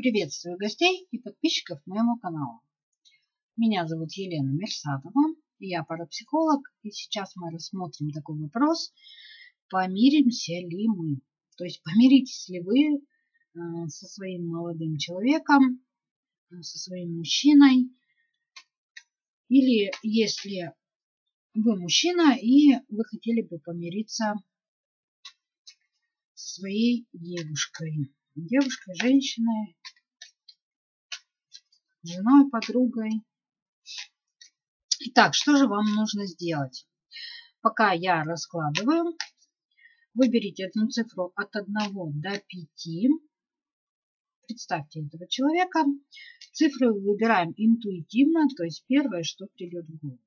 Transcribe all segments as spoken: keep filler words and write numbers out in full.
Приветствую гостей и подписчиков моего канала. Меня зовут Елена Мерсатова, я парапсихолог, и сейчас мы рассмотрим такой вопрос: помиримся ли мы? То есть помиритесь ли вы со своим молодым человеком, со своим мужчиной, или если вы мужчина и вы хотели бы помириться со своей девушкой, девушкой, женщиной, женой, подругой. Итак, что же вам нужно сделать? Пока я раскладываю, выберите одну цифру от одного до пяти. Представьте этого человека. Цифры выбираем интуитивно, то есть первое, что придет в голову.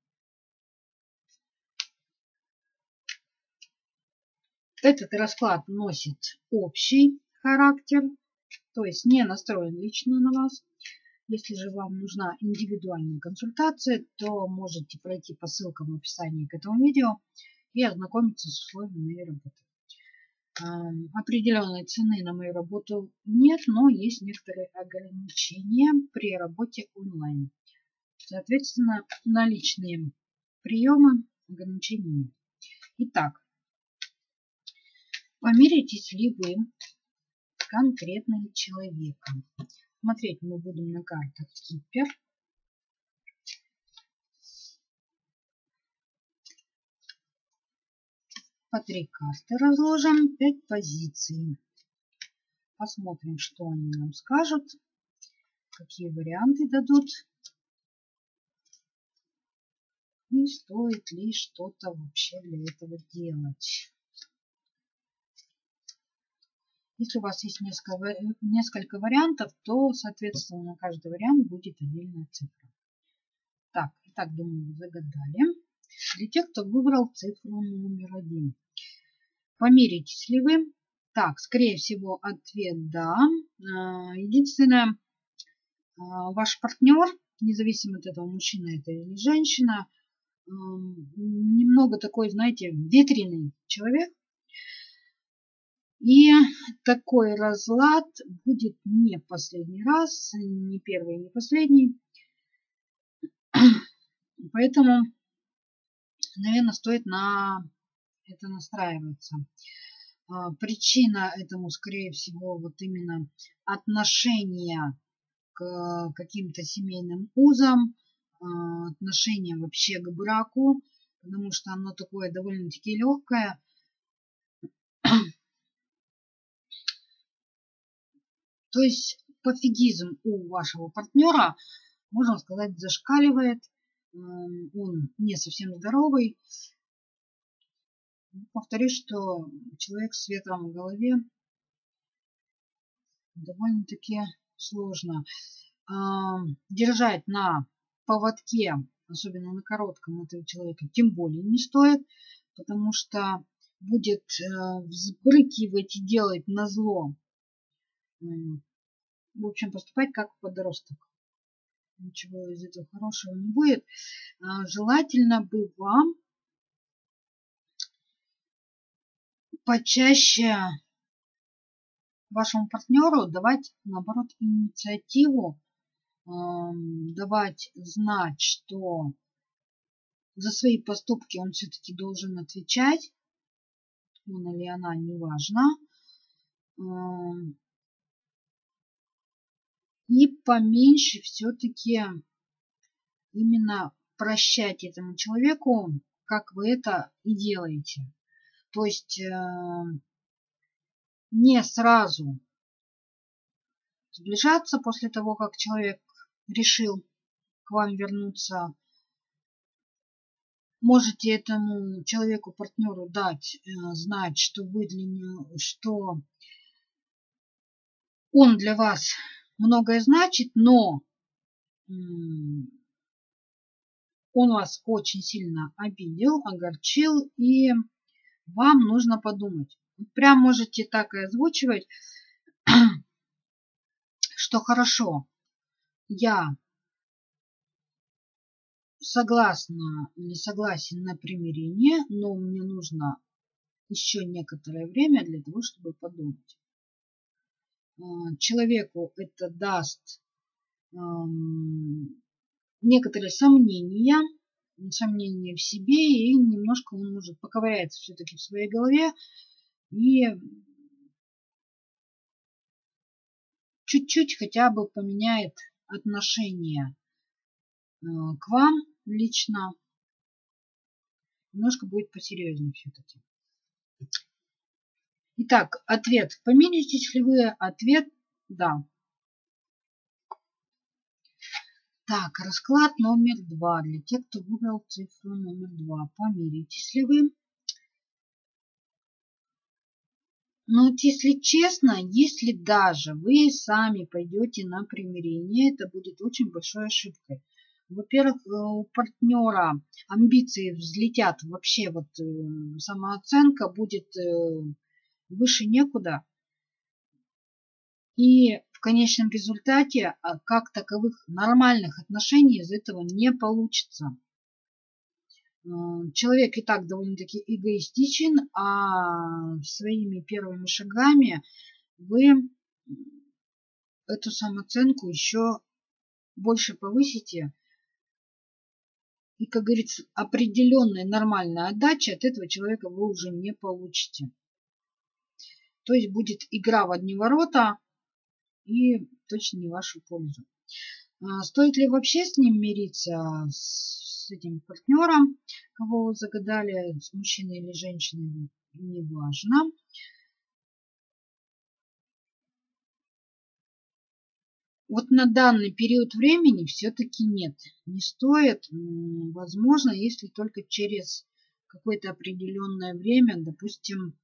Этот расклад носит общий характер, то есть не настроен лично на вас. Если же вам нужна индивидуальная консультация, то можете пройти по ссылкам в описании к этому видео и ознакомиться с условиями моей работы. Определенной цены на мою работу нет, но есть некоторые ограничения при работе онлайн. Соответственно, на личные приемы ограничений нет. Итак, помиритесь ли вы с конкретным человеком? Смотреть мы будем на картах Кипер. По три карты разложим, пять позиций. Посмотрим, что они нам скажут, какие варианты дадут. И стоит ли что-то вообще для этого делать. Если у вас есть несколько, несколько вариантов, то, соответственно, на каждый вариант будет отдельная цифра. Так, итак, думаю, вы загадали. Для тех, кто выбрал цифру номер один. Помиритесь ли вы? Так, скорее всего, ответ да. Единственное, ваш партнер, независимо от этого, мужчина это или женщина, немного такой, знаете, ветреный человек. И такой разлад будет не последний раз, не первый, не последний. Поэтому, наверное, стоит на это настраиваться. Причина этому, скорее всего, вот именно отношения к каким-то семейным узам, отношения вообще к браку, потому что оно такое довольно-таки легкое. То есть пофигизм у вашего партнера, можно сказать, зашкаливает. Он не совсем здоровый. Повторюсь, что человек с ветром в голове довольно-таки сложно. Держать на поводке, особенно на коротком, этого человека тем более не стоит, потому что будет взбрыкивать и делать назло. В общем, поступать как подросток. Ничего из этого хорошего не будет. Желательно бы вам почаще вашему партнеру давать, наоборот, инициативу, давать знать, что за свои поступки он все-таки должен отвечать, он или она, неважно. И поменьше все-таки именно прощать этому человеку, как вы это и делаете. То есть не сразу сближаться после того, как человек решил к вам вернуться. Можете этому человеку, партнеру дать знать, что вы для него, что он для вас многое значит, но он вас очень сильно обидел, огорчил, и вам нужно подумать. Прям можете так и озвучивать, что хорошо, я согласна или согласен на примирение, но мне нужно еще некоторое время для того, чтобы подумать. человеку это даст некоторые сомнения, сомнения в себе, и немножко он может поковыряться все-таки в своей голове и чуть-чуть хотя бы поменяет отношение к вам лично. Немножко будет посерьезнее все-таки. Итак, ответ. Помиритесь ли вы? Ответ да. Так, расклад номер два. Для тех, кто выбрал цифру номер два. Помиритесь ли вы? Но вот если честно, если даже вы сами пойдете на примирение, это будет очень большой ошибкой. Во-первых, у партнера амбиции взлетят вообще, вот самооценка будет выше некуда. И в конечном результате, как таковых нормальных отношений из этого не получится. Человек и так довольно-таки эгоистичен, а своими первыми шагами вы эту самооценку еще больше повысите. И, как говорится, определенная нормальная отдача от этого человека вы уже не получите. То есть будет игра в одни ворота и точно не в вашу пользу. Стоит ли вообще с ним мириться, с этим партнером, кого вы загадали, с мужчиной или женщиной, неважно. Вот на данный период времени все-таки нет, не стоит. Возможно, если только через какое-то определенное время, допустим,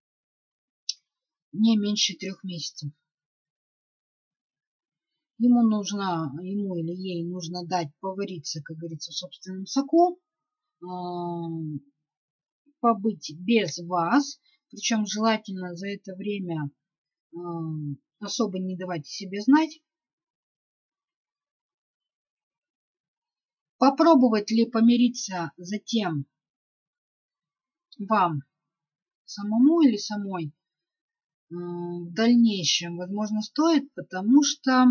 не меньше трех месяцев. Ему нужно, ему или ей нужно дать повариться, как говорится, в собственном соку, побыть без вас, причем желательно за это время особо не давать о себе знать. Попробовать ли помириться затем вам самому или самой в дальнейшем, возможно, стоит, потому что,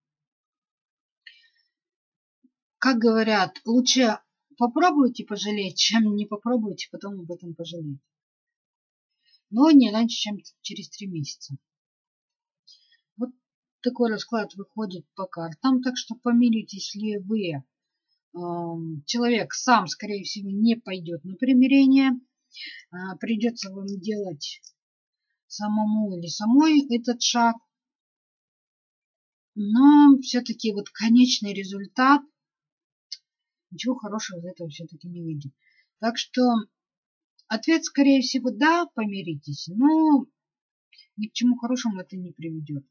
как говорят, лучше попробуйте пожалеть, чем не попробуйте, потом об этом пожалеть. Но не раньше, чем через три месяца. Вот такой расклад выходит по картам, так что помиритесь ли вы. Человек сам, скорее всего, не пойдет на примирение. Придется вам делать самому или самой этот шаг. Но все-таки вот конечный результат, ничего хорошего из этого все-таки не выйдет. Так что ответ, скорее всего, да, помиритесь, но ни к чему хорошему это не приведет.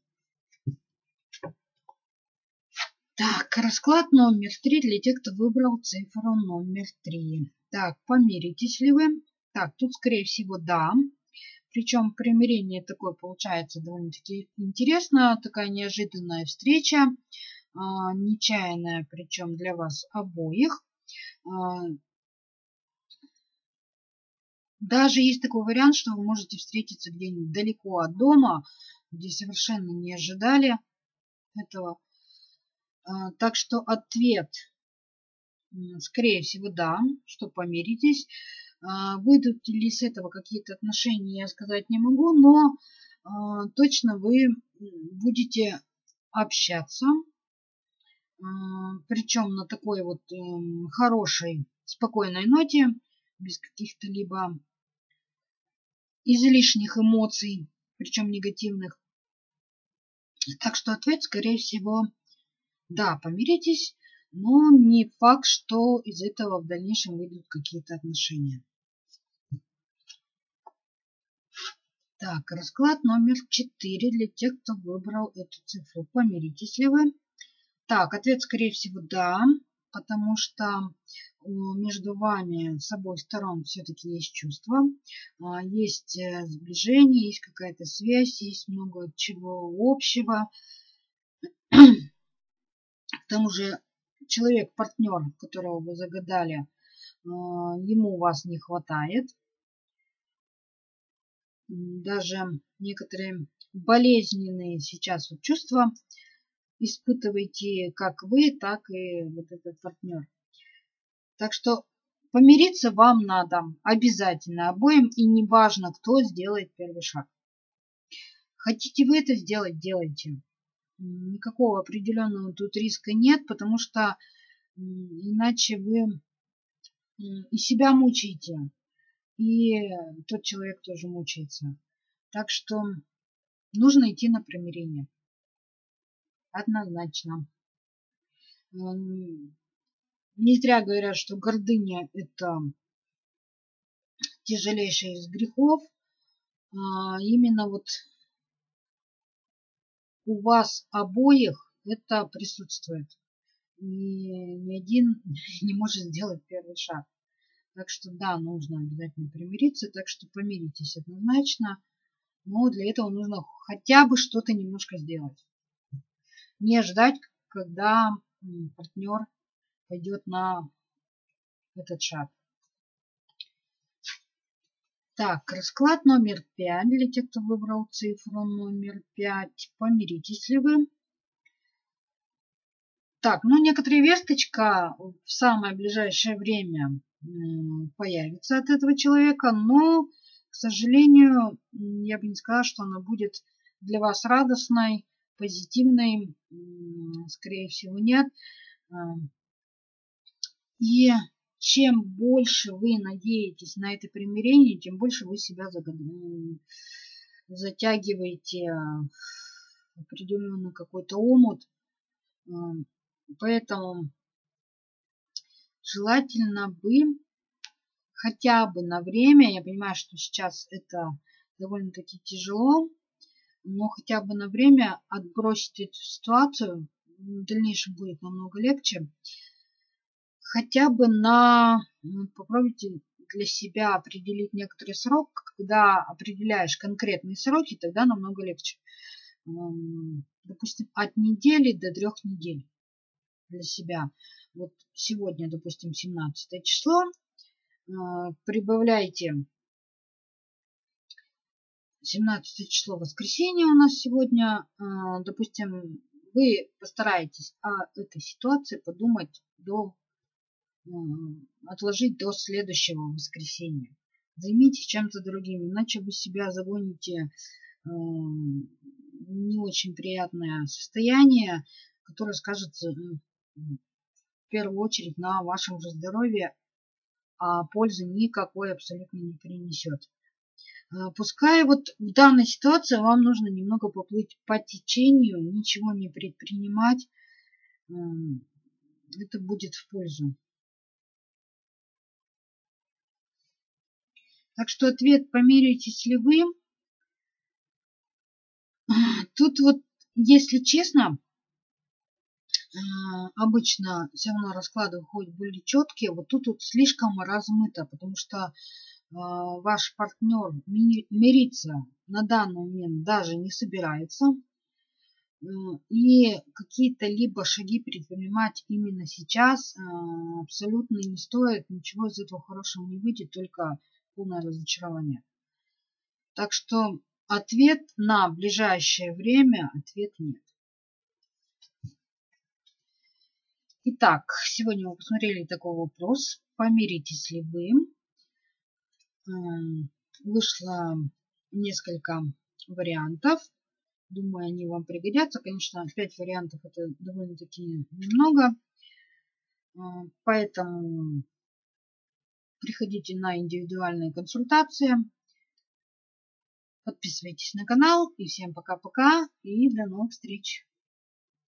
Так, расклад номер три для тех, кто выбрал цифру номер три. Так, помиритесь ли вы? Так, тут, скорее всего, да. Причем примирение такое получается довольно-таки интересно. Такая неожиданная встреча. Нечаянная, причем для вас обоих. Даже есть такой вариант, что вы можете встретиться где-нибудь далеко от дома, где совершенно не ожидали этого. Так что ответ, скорее всего, да, что помиритесь. Выйдут ли с этого какие-то отношения, я сказать не могу, но точно вы будете общаться, причем на такой вот хорошей, спокойной ноте, без каких-то либо излишних эмоций, причем негативных. Так что ответ, скорее всего, да, помиритесь, но не факт, что из этого в дальнейшем выйдут какие-то отношения. Так, расклад номер четыре для тех, кто выбрал эту цифру. Помиритесь ли вы? Так, ответ, скорее всего, да, потому что между вами с обоих сторон все-таки есть чувства, есть сближение, есть какая-то связь, есть много чего общего. К тому же человек, партнер, которого вы загадали, ему вас не хватает. Даже некоторые болезненные сейчас вот чувства испытываете как вы, так и вот этот партнер. Так что помириться вам надо обязательно обоим, и не важно, кто сделает первый шаг. Хотите вы это сделать, делайте. Никакого определенного тут риска нет, потому что иначе вы и себя мучаете, и тот человек тоже мучается. Так что нужно идти на примирение. Однозначно. Не зря говорят, что гордыня – это тяжелейший из грехов. Именно вот у вас обоих это присутствует. И ни один не может сделать первый шаг. Так что да, нужно обязательно примириться. Так что помиритесь однозначно. Но для этого нужно хотя бы что-то немножко сделать. Не ждать, когда партнер пойдет на этот шаг. Так, расклад номер пять. Для тех, кто выбрал цифру номер пять. Помиритесь ли вы? Так, ну некоторая весточка в самое ближайшее время появится от этого человека, но, к сожалению, я бы не сказала, что она будет для вас радостной, позитивной. Скорее всего, нет. И чем больше вы надеетесь на это примирение, тем больше вы себя затягиваете в определенный какой-то омут. Поэтому желательно бы хотя бы на время, я понимаю, что сейчас это довольно-таки тяжело, но хотя бы на время отбросить эту ситуацию, в дальнейшем будет намного легче. Хотя бы на, попробуйте для себя определить некоторый срок, когда определяешь конкретные сроки, тогда намного легче. Допустим, от недели до трех недель для себя. Вот сегодня, допустим, семнадцатое число, прибавляйте семнадцатое число, воскресенье у нас сегодня, допустим, вы постараетесь о этой ситуации подумать до, отложить до следующего воскресенья. Займитесь чем-то другим, иначе вы себя загоните в не очень приятное состояние, которое скажется в первую очередь на вашем же здоровье, а пользы никакой абсолютно не принесет. Пускай вот в данной ситуации вам нужно немного поплыть по течению, ничего не предпринимать. Это будет в пользу. Так что ответ: помиритесь ли вы? Тут вот, если честно, обычно все равно расклады выходят более четкие. Вот тут вот слишком размыто, потому что ваш партнер мириться на данный момент даже не собирается. И какие-то либо шаги предпринимать именно сейчас абсолютно не стоит. Ничего из этого хорошего не выйдет, только полное разочарование. Так что ответ на ближайшее время, ответ нет. Итак, сегодня мы посмотрели такой вопрос: помиритесь ли вы? Вышло несколько вариантов. Думаю, они вам пригодятся. Конечно, пять вариантов — это довольно-таки немного. Поэтому приходите на индивидуальные консультации. Подписывайтесь на канал. И всем пока-пока. И до новых встреч.